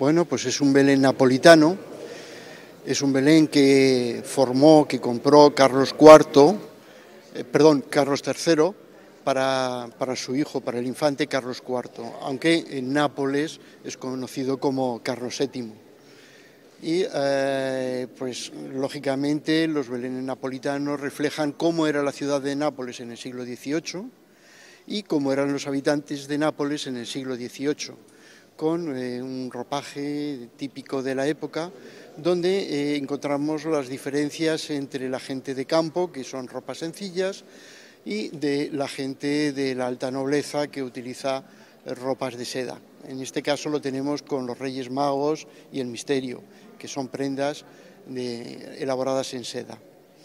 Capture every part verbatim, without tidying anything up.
Bueno, pues es un Belén napolitano, es un Belén que formó, que compró Carlos cuarto, eh, perdón, Carlos tercero, para, para su hijo, para el infante Carlos cuarto, aunque en Nápoles es conocido como Carlos séptimo. Y eh, pues lógicamente los belenes napolitanos reflejan cómo era la ciudad de Nápoles en el siglo dieciocho y cómo eran los habitantes de Nápoles en el siglo dieciocho, con eh, un ropaje típico de la época, donde eh, encontramos las diferencias entre la gente de campo, que son ropas sencillas, y de la gente de la alta nobleza, que utiliza eh, ropas de seda. En este caso lo tenemos con los Reyes Magos y el Misterio, que son prendas de, elaboradas en seda.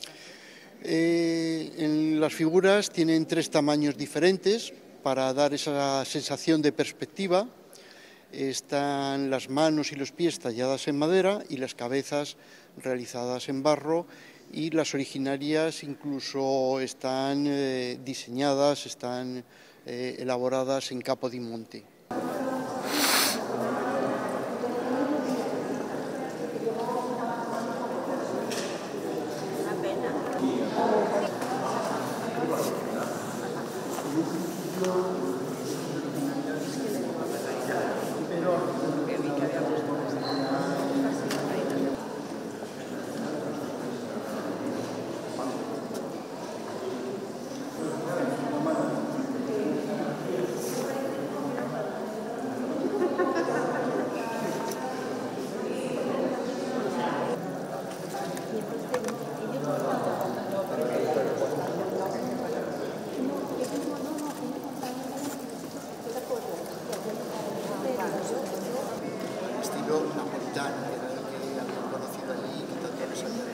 Eh, en las figuras tienen tres tamaños diferentes para dar esa sensación de perspectiva. Están las manos y los pies talladas en madera y las cabezas realizadas en barro, y las originarias incluso están eh, diseñadas, están eh, elaboradas en Capodimonte. Estilo napolitano, que era el que habían conocido allí, que tanto les había.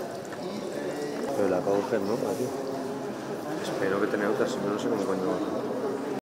Pero la acabo de hacer, ¿no? Aquí. Espero que tenga otras, si no, no sé cómo coño.